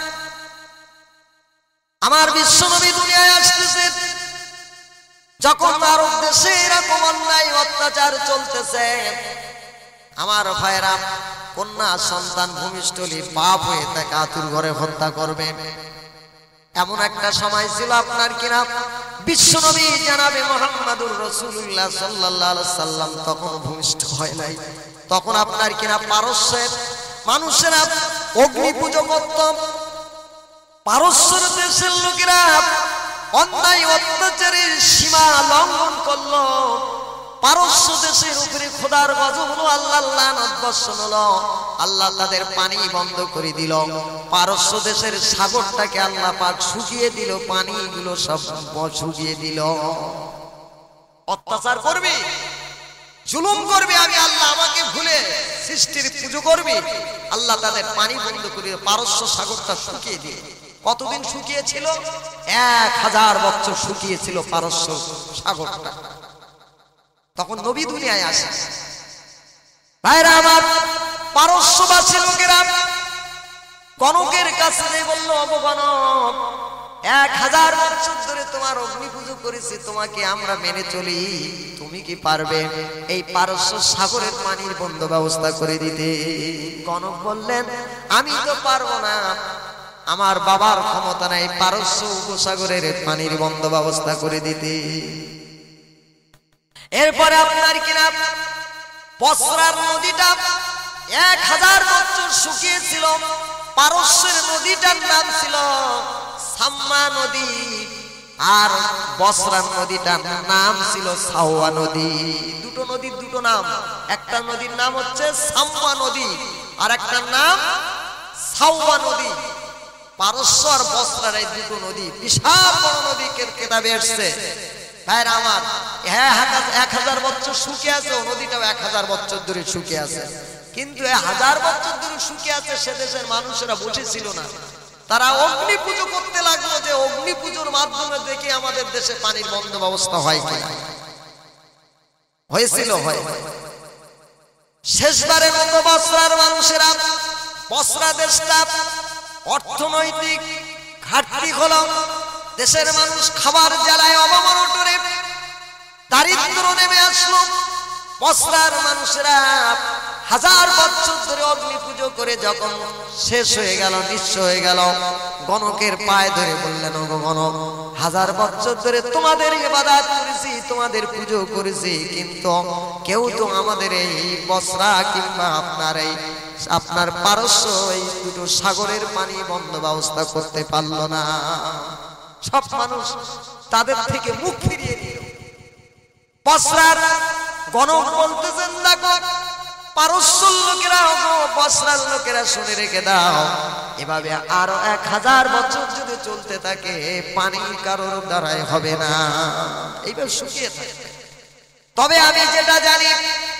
আমার বিশ্বনবী দুনিয়ায় আসতেছে যখন আরব দেশে এরকম অন্যায় অত্যাচার চলতেছে, আমার ভাইরা কন্যা সন্তান ভূমিষ্ঠলি বাপ হয়ে তাকে আতুর ঘরে হত্যা করবে, এমন একটা সময় ছিল আপনার কিনা বিশ্বনবী জানাবে মুহাম্মাদুর রাসূলুল্লাহ সাল্লাল্লাহু আলাইহি সাল্লাম তখন ভূমিষ্ঠ হয় নাই। তখন আপনার কিনা পারস্যের মানুষেরা অগ্নি পুজো করত। পারস্যের দেশের লোকেরা অন্যায় অত্যাচারের সীমা লঙ্ঘন করলো। পারস্য দেশের উপরে খোদার গজব হলো, আল্লাহর লানত বর্ষণ হলো। আল্লাহ তাদের পানি বন্ধ করে দিল। পারস্য দেশের সাগরটাকে আল্লাহ পাক শুকিয়ে দিল, পানিগুলো সব শুকিয়ে দিল। অত্যাচার করবি, জুলুম করবি, আমি আল্লাহ আমাকে ভুলে সৃষ্টির পুজো করবি, আল্লাহ তাদের পানি বন্ধ করে পারস্য সাগরটা শুকিয়ে দিয়ে। কতদিন শুকিয়েছিল? 1000 বছর শুকিয়েছিল পারস্য সাগরটা। তখন নবী দুনিয়ায় আসে। ভাইরা আমার, পারস্যবাসী লোকেরা গণকের কাছে যে বলল, অবগণক 1000 বছর ধরে তোমার অগ্নি পুজো করেছি, তোমাকে আমরা মেনে চলি, তুমি কি পারবে এই পারস্য সাগরের পানির বন্ধ ব্যবস্থা করে দিতে? গণক বললেন, আমি তো পারবো না, আমার বাবার ক্ষমতা নাই পারস্য উপসাগরের পানির বন্ধ ব্যবস্থা করে দিতে। এরপরে আপনার কিনা বসরার নদীটা 1000 বছর শুকিয়েছিল। পারস্যের নদীটার নাম ছিল সাম্মা নদী। আর বসরা নদীটার নাম ছিল সাওয়া নদী। দুটো নদীর দুটো নাম, একটা নদীর নাম হচ্ছে সাম্মা নদী আর একটা নাম সাওয়া নদী। পারস্য আর বসরার এই দুটো নদী বিশাল বড় নদী কেতাবে এসছে। ভাইরা আমার, হ্যাঁ 1000 বছর শুকিয়ে আছে, ও নদীটাও 1000 বছর ধরে শুকিয়ে আছে। কিন্তু 1000 বছর ধরে শুকিয়ে আছে, সে দেশের মানুষেরা বসেছিল না, তারা অগ্নি পুজো করতে লাগলো যে অগ্নি পুজোর মাধ্যমে দেখি আমাদের দেশে পানির বন্ধ ব্যবস্থা হয় কিনা। হয়েছিল, হয়। শেষবারের মতো বসরার মানুষেরা, বসরা দেশটা অর্থনৈতিক ঘাটতি হলো, দেশের মানুষ খাবার জ্বালায় অবমরটরে দারিদ্র নেমে আসলো। বসরার মানুষেরা 1000 বছর ধরে অগ্নি পুজো করে যখন শেষ হয়ে গেল, নিঃস্ব হয়ে গেল, গণকের পায়ে ধরে বললেন, ওগো গণক, 1000 বছর ধরে তোমাদের ইবাদত করেছি, তোমাদের পুজো করেছি, কিন্তু কেউ তো আমাদের এই বসরা কিংবা আপনার পারস্য এই দুটো সাগরের পানি বন্ধ ব্যবস্থা করতে পারলো না। সব মানুষ তাদের থেকে মুখ ফিরিয়ে দিল। বসরার গণক বলতেছেন, দেখো পারস্যর লোকেরা, বসরার লোকেরা শুনে রেখে দাও, এভাবে আরো 1000 বছর যদি চলতে থাকে পানি কারোর দ্বারাই হবে না, এইভাবে শুকিয়ে থাকবে। তবে আমি যেটা জানি,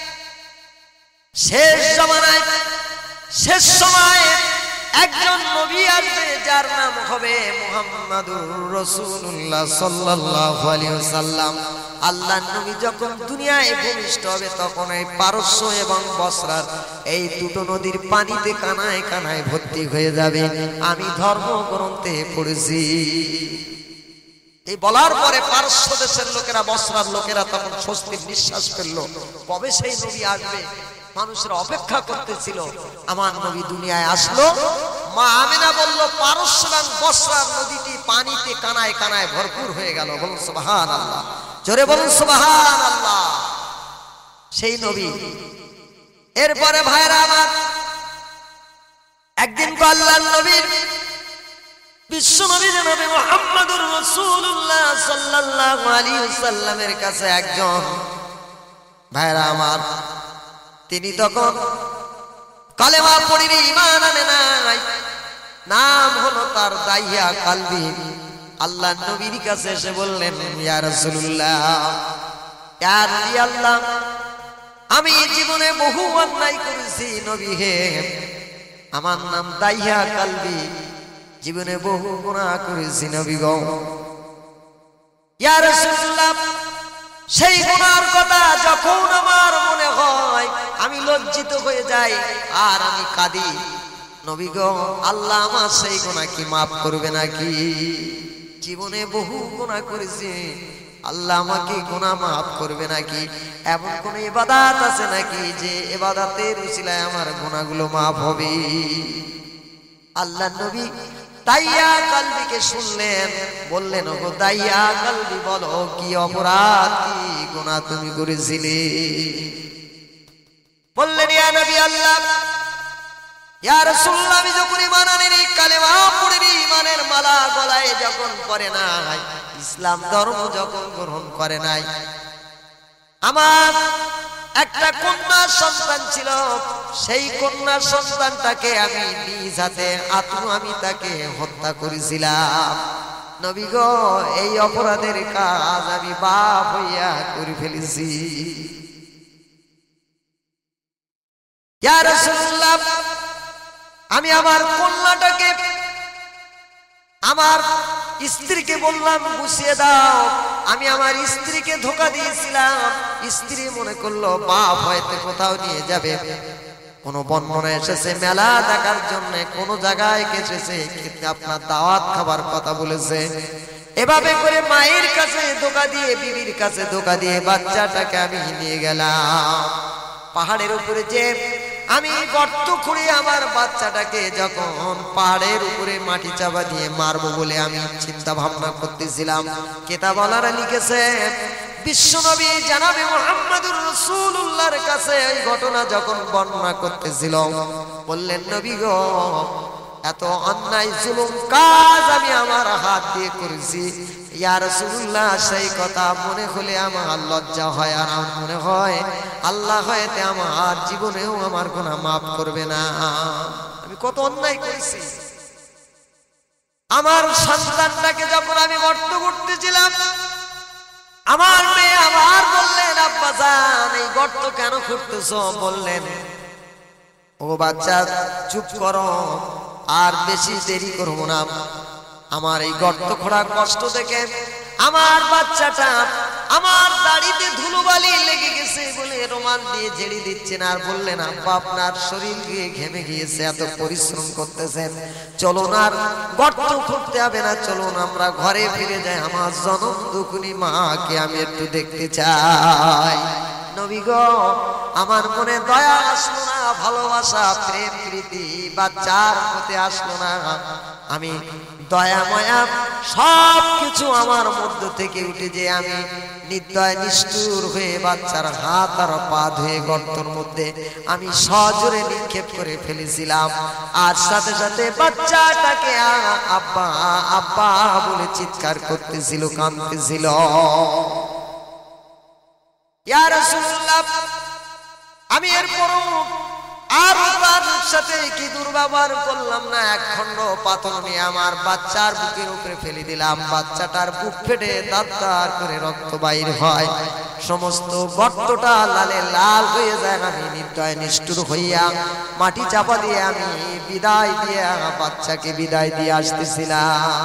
শেষ জমানায়, শেষ সময়ে একজন নবী আসবে, যার নাম হবে মুহাম্মাদুর রাসূলুল্লাহ সাল্লাল্লাহু আলাইহি ওয়াসাল্লাম। আল্লাহর নবী যখন দুনিয়ায় ভূমিষ্ঠ হবে, তখন এই পারস্য এবং বসরার এই দুটো নদীর পানিতে কানায় কানায় ভর্তি হয়ে যাবে। আমি ধর্মগ্রন্থে পড়েছি। এই বলার পরে পারস্য দেশের লোকেরা, বসরার লোকেরা তখন স্বস্তির নিঃশ্বাস ফেললো। কবে সেই নবী আসবে? মানুষেরা অপেক্ষা করতেছিল। আমার নবী দুনিয়ায় আসলো। মা আমিনা বলল, পারস্য এবং বসরার নদীটি পানিতে কানায় কানায় ভরপুর হয়ে গেল। বলুন সুবহানাল্লাহ, জোরে বলুন সুবহানাল্লাহ। সেই নবী। এরপরে ভাইরা আমার, একদিন আল্লাহর নবীর, বিশ্ব নবী জনাবে মুহাম্মদুর রাসূলুল্লাহ সাল্লাল্লাহু আলাইহি ওয়াসাল্লামের কাছে একজন, ভাইরা আমার, তিনি তখন কালেমা পড়িনি, ঈমান আনে নাই, নাম হলো তার দাইয়া কালবি। আল্লাহ নবীর কাছে এসে বললেন, ইয়া রাসূলুল্লাহ, ইয়া নবী আল্লাহ, আমি জীবনে বহু অন্যায় করেছি নবী হে, আমার নাম দাইয়া কালবি, জীবনে বহু গুনাহ করেছি নবী গো। ইয়া রাসূলুল্লাহ, সেই গুনার কথা যখন আমার মনে হয় আমি লজ্জিত হয়ে যাই আর আমি কাঁদি। নবী গো, আল্লাহ আমার সেই গুনাহ কি মাফ করবে নাকি? জীবনে বহু গুনাহ করেছি, আল্লাহ আমাকে গুনাহ মাফ করবে নাকি? এমন কোন ইবাদত আছে নাকি যে ইবাদতের উসিলায় আমার গুনাহগুলো মাফ হবে? আল্লাহ নবী দাইয়া কালবিকে শুনলেন, বললেন, ওগো দাইয়া কালবি, বলো কি অপরাধ, কি গুনাহ তুমি করেছিলে? বললেন, ইয়া নবী আল্লাহ, ইয়া রাসূলুল্লাহ, আমি যখন ঈমান আনিনি, কালেমা পড়িনি, ঈমানের মালা গলায় যখন পরে নাই, ইসলাম ধর্ম যখন গ্রহণ করে নাই, আমার একটা কন্যা সন্তান ছিল, সেই কন্যা সন্তানটাকে আমি নিজ হাতে আমি তাকে হত্যা করেছিলাম। নবী গো, এই অপরাধের কাজ আমি বাপ হইয়া করে ফেলেছি। ইয়া রাসূলুল্লাহ, আমি আমার কন্যাটাকে, আমার স্ত্রীকে বললাম গুছিয়ে দাও। আমি আমার স্ত্রীকে ধোঁকা দিয়েছিলাম। স্ত্রী মনে করলো বাপ হয়তো কোথাও নিয়ে যাবে। কোন বর্ণনা এসেছে মেলা দেখার জন্য, কোন জায়গায় এসেছে আপনার দাওয়াত খাবার কথা বলেছে। এভাবে করে মায়ের কাছে ধোঁকা দিয়ে, বিবির কাছে ধোঁকা দিয়ে বাচ্চাটাকে আমি নিয়ে গেলাম পাহাড়ের উপরে। যে আমি গর্ত খুঁড়ে আমার বাচ্চাটাকে যখন পাহাড়ের উপরে মাটি চাপা দিয়ে মারবো বলে আমি চিন্তা ভাবনা করতেছিলাম, কিতাবওয়ালারা লিখেছে বিশ্বনবী জনাবে মুহাম্মদুর রাসূলুল্লাহর কাছে এই ঘটনা যখন বর্ণনা করতেছিল, বললেন, নবী গো, এত অন্যায় জুলুম কাজ আমি আমার হাত দিয়ে করেছি, ইয়া রাসূলুল্লাহ সেই কথা মনে হলে আমার লজ্জা হয়, আর আমার মনে হয় আল্লাহ হয়তো আমার জীবনেও আমার গুনাহ মাফ করবে না। আমি কত অন্যায় করেছি। আমার সন্তানটাকে যখন আমি গর্ত করতেছিলাম, আমার মেয়ে আমার বললেন, আব্বা জান এই গর্ত কেন খুঁড়তেছো? বললেন, ও বাচ্চা চুপ করো, আর বেশি দেরি করবো না। আমার এই গর্ত খোঁড়ার কষ্ট দেখে আমার বাচ্চাটা আমার দাড়িতে ধুলোবালি লেগে গেছে বলে রুমাল দিয়ে ঝেড়ে দিচ্ছেন, আর বললেন, আব্বা আপনার শরীর গিয়ে ঘেমে গিয়েছে, এত পরিশ্রম করতেছেন, চলুন আর গর্ত খুঁড়তে হবে না, চলুন আমরা ঘরে ফিরে যাই, আমার জনম দুঃখিনী মাকে আমি একটু দেখতে চাই। নবী গো, আমার মনে দয়া আসলো না, ভালোবাসা প্রেম প্রীতি বাচ্চার প্রতি আসলো না। আমি দয়া মায়া সব কিছু আমার মধ্য থেকে উঠে যে আমি নির্দয় নিষ্ঠুর হয়ে বাচ্চার হাত আর পা ধুয়ে গর্তের মধ্যে আমি সজোরে নিক্ষেপ করে ফেলেছিলাম, আর সাথে সাথে বাচ্চাটাকে আব্বা আব্বা বলে চিৎকার করতেছিল, কাঁদতেছিল। ইয়া রাসূলুল্লাহ, আমি এরপরও আর তার সাথে কি দুর্ব্যবহার করলাম না, এক খণ্ড পাথর নিয়ে আমার বাচ্চার বুকের উপরে ফেলে দিলাম, বাচ্চাটার বুক ফেটে দাঁত করে রক্ত বাইর হয়, সমস্ত গর্তটা লালে লাল হয়ে যায়। আমি নির্দয় নিষ্ঠুর হইয়া মাটি চাপা দিয়ে আমি বিদায় দিয়ে বাচ্চাকে বিদায় দিয়ে আসতেছিলাম।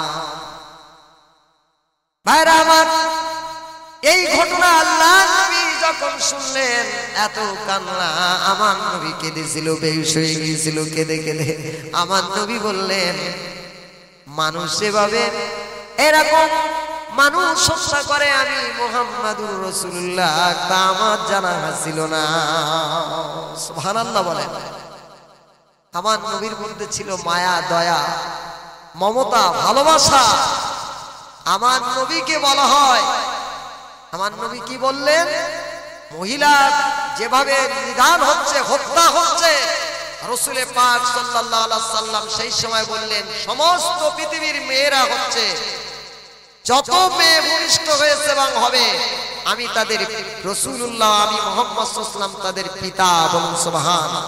ভাইরা আমার, এই ঘটনা আল্লাহ নবী যখন শুনলেন এত কান্না, আমার নবী কেঁদেছিল, বেহুশ হয়ে গিয়েছিল কেঁদে কেঁদে। আমার নবী বললেন, মানুষ সেভাবে এরকম মানুষ হত্যা করে আমি মুহাম্মাদুর রাসূলুল্লাহ তা আমার জানা ছিল না। সুবহানাল্লাহ বলেন। আমার নবীর মধ্যে ছিল মায়া, দয়া, মমতা, ভালোবাসা। আমার নবীকে বলা হয়, আমার নবী কি বললেন, মহিলা যেভাবে নিধন হচ্ছে, হত্যা হচ্ছে, রাসূল পাক সাল্লাল্লাহু আলাইহি সাল্লাম সেই সময় বললেন, সমস্ত পৃথিবীর মেয়েরা হচ্ছে, যত মেয়ে ভূমিষ্ঠ হয়েছে এবং হবে, আমি তাদের রাসূলুল্লাহ, আমি মুহাম্মদ সাল্লাল্লাহু আলাইহি ওয়াসাল্লাম তাদের পিতা। বলুন সুবহানাল্লাহ।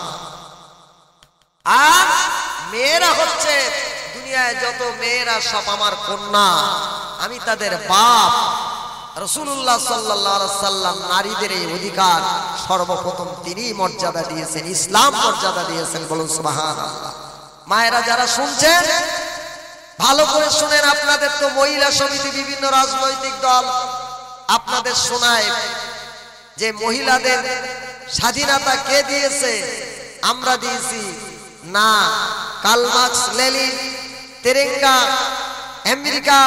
আর মেয়েরা হচ্ছে, দুনিয়ায় যত মেয়েরা সব আমার কন্যা, আমি তাদের বাপ। রাসূলুল্লাহ সাল্লাল্লাহু আলাইহি সাল্লাম নারীদের এই অধিকার সর্বপ্রথম তিনি মর্যাদা দিয়েছেন, ইসলাম মর্যাদা দিয়েছেন। বলুন সুবহানাল্লাহ। মায়েরা যারা শুনছেন ভালো করে শুনেন, আপনাদের তো মহিলা সমিতি, বিভিন্ন রাজনৈতিক দল আপনাদের শোনায় যে মহিলাদের স্বাধীনতা কে দিয়েছে, আমরা দিয়েছি না। কার্ল মার্কস, লেনিন, তেরেঙ্গা, আমেরিকা,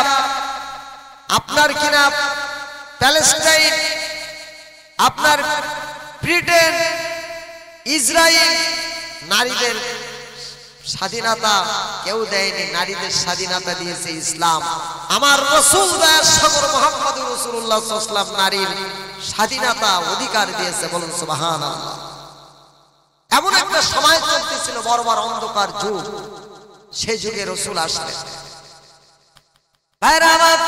আপনার কিনা প্যালেস্টাইন, আপনার ব্রিটেন, ইসরায়েল, নারীদের স্বাধীনতা কেউ দেয়নি, নারীদের স্বাধীনতা দিয়েছে ইসলাম। আমার রাসূল দয়ার সাগর মুহাম্মদুর রাসূলুল্লাহ সাল্লাল্লাহু আলাইহি ওয়াসাল্লাম নারীর স্বাধীনতা অধিকার দিয়েছে। বলুন সুবহানাল্লাহ। এমন একটা সময় চলতেছিল, বর্বর অন্ধকার যুগ, সেই যুগে রাসূল আসলেন। ভাইরা আমার,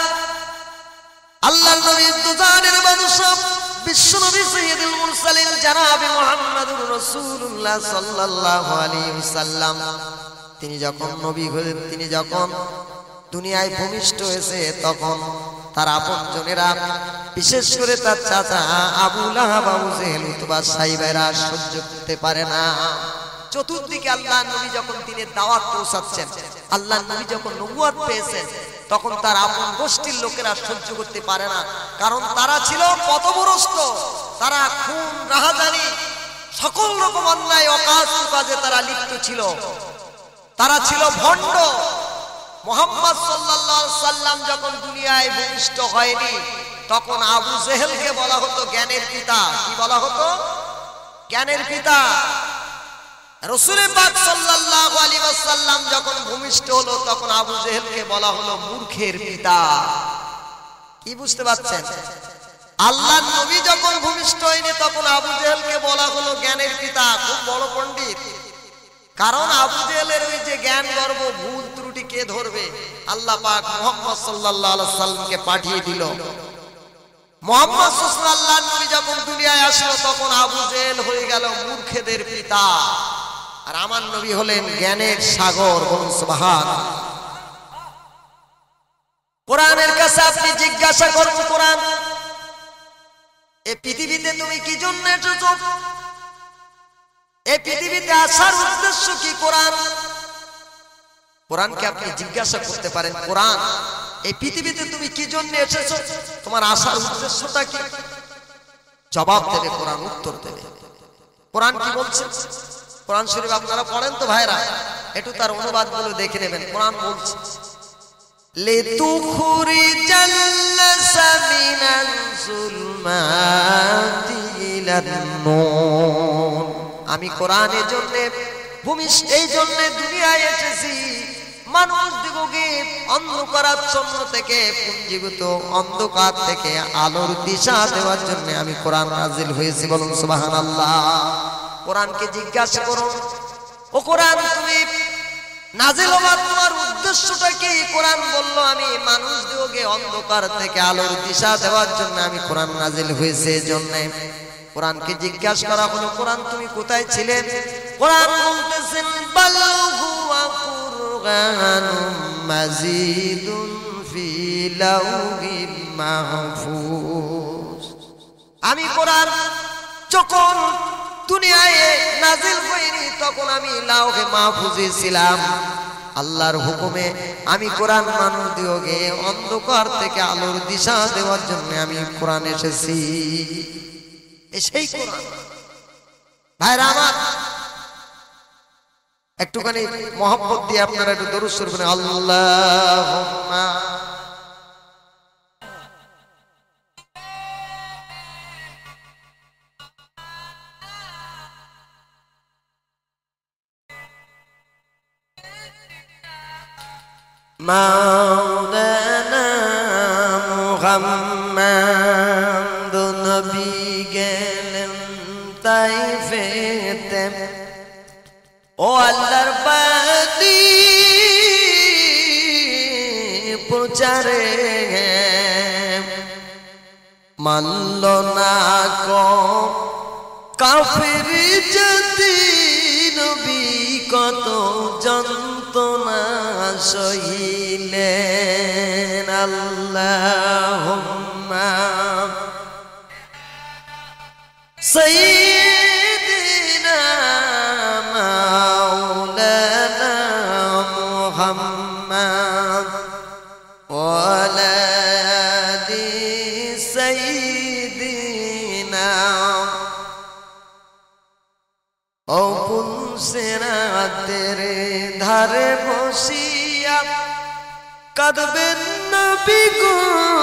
আল্লাহর নবী দুজানের মানুষ, বিশ্ব নবী সাইয়্যিদুল মুরসালিন জনাবে মুহাম্মদুর রাসূলুল্লাহ সাল্লাল্লাহু আলাইহি ওয়াসাল্লাম, তিনি যখন নবী হলেন, তিনি যখন দুনিয়ায় ভূমিষ্ঠ হয়েছে, তখন তার আপনজনেরা, বিশেষ করে তার চাচা Abu Lahab, Abu Jahl, Utba, সাইবারা সহ্য করতে পারে না। চতুর্দিকে আল্লাহর নবী যখন তিনি দাওয়াত পৌঁছাচ্ছেন, আল্লাহর নবী যখন নবুয়ত পেয়েছেন, তখন তার আপন গোষ্ঠীর লোকেরা সহ্য করতে পারে না, কারণ তারা ছিল পথভ্রষ্ট, তারা খুন, রাহাজানি, সকল রকম অন্যায় অকাজ কাজে তারা লিপ্ত ছিল, তারা ছিল ভণ্ড। মুহাম্মদ সাল্লাল্লাহু আলাইহি সাল্লাম যখন দুনিয়ায় ভূমিষ্ঠ হয়নি, তখন আবু জেহেলকে বলা হতো জ্ঞানের পিতা। কি বলা হতো? জ্ঞানের পিতা। রাসূল পাক সাল্লাল্লাহু আলাইহি ওয়াসাল্লাম যখন ভূমিষ্ঠ হলো, তখন আবু জেহেলকে বলা হলো মূর্খের পিতা। কি বুঝতে পারছেন? আল্লাহর নবী যখন ভূমিষ্ঠ হয়নি, তখন আবু জেহেলকে বলা হলো জ্ঞানের পিতা, খুব বড় পণ্ডিত। কারণ আবু জেহেলের ওই যে জ্ঞান গর্ব ভুল ত্রুটি কে ধরবে? আল্লাহ পাক মুহাম্মদ সাল্লাল্লাহু আলাইহি সাল্লামকে পাঠিয়ে দিল। মুহাম্মদ সাল্লাল্লাহু আল্লাহর নবী যখন দুনিয়ায় আসলো তখন আবু জেহেল হয়ে গেল মূর্খদের পিতা, আর আমার নবী হলেন জ্ঞানের সাগর। বলুন সুবহানাল্লাহ। কোরআনের কাছে আপনি জিজ্ঞাসা করুন, কোরআন এই পৃথিবীতে তুমি কি জন্য এসেছো? এই পৃথিবীতে আসার উদ্দেশ্য কি? কোরআন, কোরআনকে আপনি জিজ্ঞাসা করতে পারেন, কোরআন এই পৃথিবীতে তুমি কি জন্য এসেছো? তোমার আসার উদ্দেশ্যটা কি? জবাব দেবে কোরআন, উত্তর দেবে। কোরআন কি বলছে? কোরআন শরীফ আপনারা পড়েন তো ভাইরা, একটু তার অনুবাদগুলো দেখে নেবেন। কোরআন বলছে লিতুখরিজাল মিনাল যুলমাতি ইলান নূর। আমি কোরআনের জন্য এই জন্য দুনিয়ায় এসেছি, মানুষ দিগকে অন্ধকারাচ্ছন্ন থেকে, পুঞ্জীভূত অন্ধকার থেকে আলোর দিশা দেওয়ার জন্য আমি কোরআন নাজিল হয়েছি। বলুন সুবহানাল্লাহ। কোরআনকে জিজ্ঞাসা করো, ও কোরআন তুমি নাজিল হওয়ার তোমার উদ্দেশ্যটা কি? কোরআন বলল আমি মানুষ দিগকে অন্ধকার থেকে আলোর দিশা দেওয়ার জন্য আমি কোরআন নাজিল হয়েছে। এজন্য কোরআনকে জিজ্ঞাসা করা হলো, কোরআন তুমি কোথায় ছিলেন? কোরআন বলতেছেন বাল হুয়া কুরআনুম মাজিদুন ফি লাউহিল মাহফুজ। আমি কোরআন যখন দুনিয়ায় নাজিল হয়নি তখন আমি লাউহে মাহফুজে ছিলাম। আল্লাহর হুকুমে আমি কোরআন মানুষ দিগকে অন্ধকার থেকে আলোর দিশা দেওয়ার জন্য আমি কোরআন এসেছি। সেই কোরআন ভাইরা আমার, একটুখানি মহব্বত দিয়ে আপনারা একটু দরুদ শরীফ পড়েন। আল্লাহুম্মা মাওলানা মুহাম্মদ নবী গেলেন তাইফেতে, ও আল্লাহর বাণী প্রচারে মানল না কো কাফির জাতি, নবী কত যন্ত্রণা সহিলেন। আল্লাহুম্মা সাইয়্যিদিনা মাওলানা মুহাম্মদ ওয়া আলা আলি সাইয়্যিদিনা। ও পুলসিরাতের ধারে বসিয়া কাঁদবেন নবী গো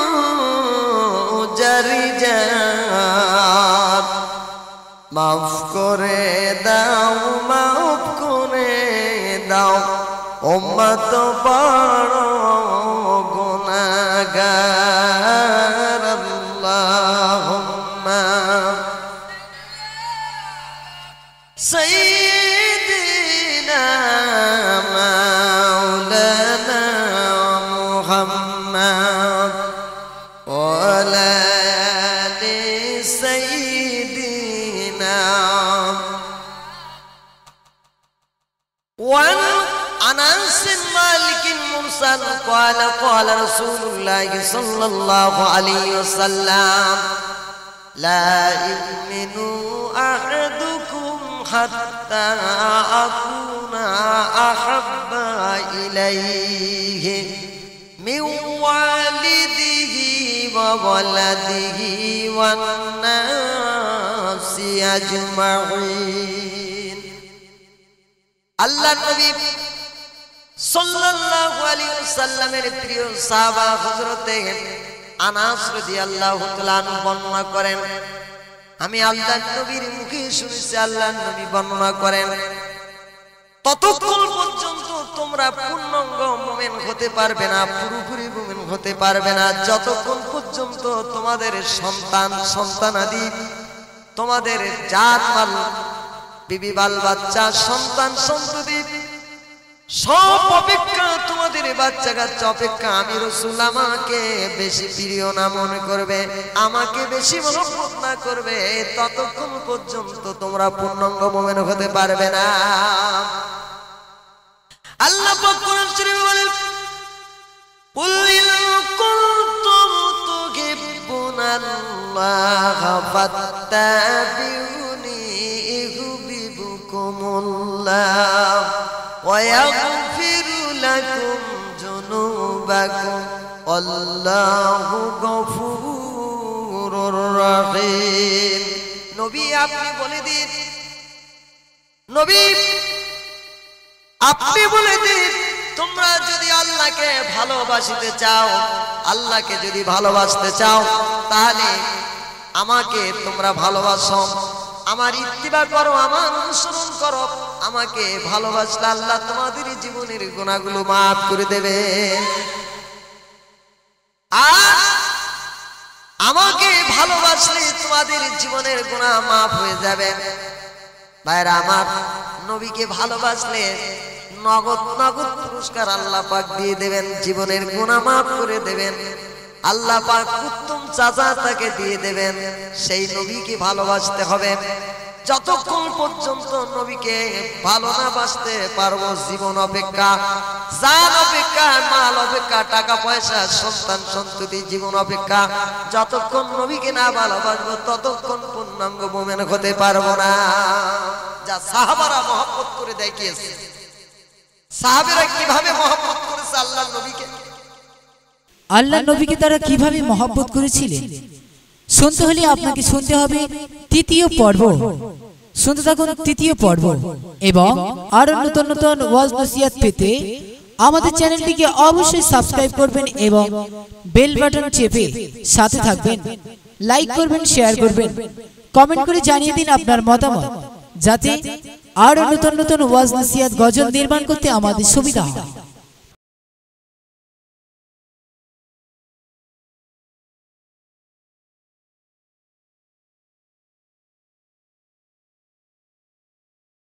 জারি জান, মাফ করে দাও, মাফ করে দাও, উম্মত বড় গুনাহগার। আল্লাহুম্মা সাইয়্যিদিনা মাওলানা মুহাম্মদ ওয়া আলা আলি সাইয়্যিদিনা। وعن أنس مالك المرسل قال قال رسول الله صلى الله عليه وسلم لا يؤمن أحدكم حتى أكون أحب إليه من والده وولده والناس أجمعين। আল্লাহ নবী সাল্লাল্লাহু আলাইহি ওয়াসাল্লামের প্রিয় সাহাবা হযরতে আনাস রাদিয়াল্লাহু তাআলা বর্ণনা করেন, আমি আল্লাহর নবীর মুখে শুনেছি আল্লাহর নবী বর্ণনা করেন, ততক্ষণ পর্যন্ত তোমরা পূর্ণাঙ্গ মুমিন হতে পারবে না, পুরোপুরি মুমিন হতে পারবে না, যতক্ষণ পর্যন্ত তোমাদের সন্তানাদি, তোমাদের জাত মাল, বিবি বাল বাচ্চা সন্তান সন্ততি সব অপেক্ষা তোমাদের বাচ্চা কাচ্চা অপেক্ষা আমি রাসূল আমাকে বেশি প্রিয় না মনে করবে, আমাকে বেশি মহব্বত না করবে, ততক্ষণ পর্যন্ত তোমরা পূর্ণাঙ্গ মুমিন হতে পারবে না। আল্লাহ পাক কোরআন শরীফে বলেন, কুল ইন কুনতুম তুহিব্বুনাল্লাহ ফাত্তাবিউনি ইউহিব্বুকুমুল্লাহ ওয়া ইয়াগফিরু লাকুম যুনুবাকুম আল্লাহু গফুরুর রহিম। নবী আপনি বলে দিন, নবী আপনি বলে দিন, তোমরা যদি আল্লাহকে ভালোবাসতে চাও, আল্লাহকে যদি ভালোবাসতে চাও, তাহলে আমাকে তোমরা ভালোবাসো, আমার ইত্তিবা করো, আমার অনুসরণ করো। আমাকে ভালোবাসলে আল্লাহ তোমাদের জীবনের গুনাহগুলো মাফ করে দেবে। আর আমাকে ভালোবাসলে তোমাদের জীবনের গুনাহ মাফ হয়ে যাবে। ভাইরা আমার, নবীকে ভালোবাসলে নগদ নগদ পুরস্কার আল্লাহ পাক দিয়ে দেবেন, জীবনের গুনাহ মাফ করে দেবেন। আল্লাহ পাক উত্তম চাচা তাকে দিয়ে দেবেন। সেই নবীকে ভালোবাসতে হবে। যতক্ষণ পর্যন্ত নবীকে ভালো না বাসতে পারবো, জীবন অপেক্ষা, জান অপেক্ষা, মাল অপেক্ষা, টাকা পয়সা, সন্তান সন্ততি, জীবন অপেক্ষা, যতক্ষণ নবীকে না ভালোবাসবো ততক্ষণ পূর্ণাঙ্গ মুমিন হতে পারবো না। যা সাহাবারা মহব্বত করে দেখিয়েছে, সাহাবেরা কিভাবে মহব্বত করেছে আল্লাহর নবীকে, আল্লাহ নবীকে তারা কিভাবে মহব্বত করেছিলেন, শুনতে হলে আপনাকে শুনতে হবে তৃতীয় পর্ব। শুনতে থাকুন তৃতীয় পর্ব। এবং আরো নতুন নতুন ওয়াজ নসিহত পেতে আমাদের চ্যানেলটিকে অবশ্যই সাবস্ক্রাইব করবেন এবং বেল বাটন চেপে সাথে থাকবেন। লাইক করবেন, শেয়ার করবেন, কমেন্ট করে জানিয়ে দিন আপনার মতামত, যাতে আরো নতুন নতুন ওয়াজ নসিহত গজল নির্মাণ করতে আমাদের সুবিধা হয়।